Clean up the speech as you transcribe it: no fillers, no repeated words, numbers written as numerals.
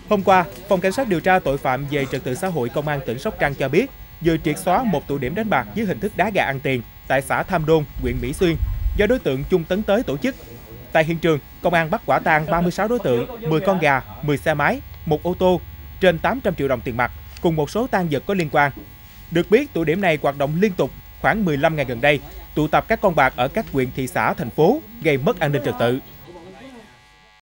Hôm qua, Phòng Cảnh sát điều tra tội phạm về trật tự xã hội Công an tỉnh Sóc Trăng cho biết, vừa triệt xóa một tụ điểm đánh bạc dưới hình thức đá gà ăn tiền tại xã Tham Đôn, huyện Mỹ Xuyên, do đối tượng Chung Tấn Tới tổ chức. Tại hiện trường, công an bắt quả tang 36 đối tượng, 10 con gà, 10 xe máy, một ô tô, trên 800 triệu đồng tiền mặt, cùng một số tang vật có liên quan. Được biết, tụ điểm này hoạt động liên tục khoảng 15 ngày gần đây, tụ tập các con bạc ở các huyện, thị xã, thành phố, gây mất an ninh trật tự.